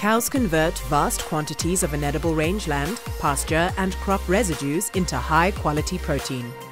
Cows convert vast quantities of inedible rangeland, pasture and crop residues into high-quality protein.